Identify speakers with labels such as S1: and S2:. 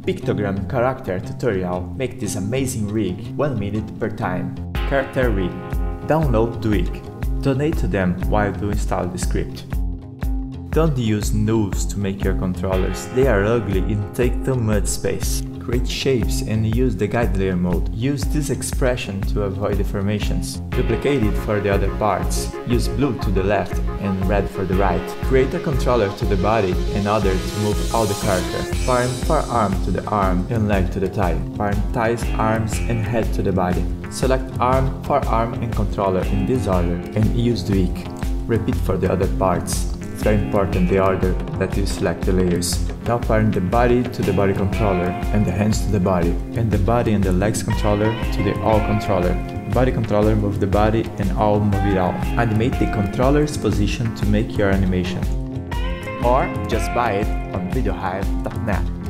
S1: Pictogram Character tutorial make this amazing rig 1 minute per time. Character rig. Download Duik. Donate to them while you install the script. Don't use nulls to make your controllers, they are ugly and take too much space. Create shapes and use the guide layer mode. Use this expression to avoid deformations. Duplicate it for the other parts. Use blue to the left and red for the right. Create a controller to the body and other to move all the character. Farm forearm to the arm and leg to the thigh. Farm thighs, arms and head to the body. Select arm, forearm and controller in this order and use Duik. Repeat for the other parts. It's very important the order that you select the layers. Now farm the body to the body controller and the hands to the body, and the body and the legs controller to the all controller. Body controller move the body and all move it all. Animate the controller's position to make your animation. Or just buy it on videohive.net.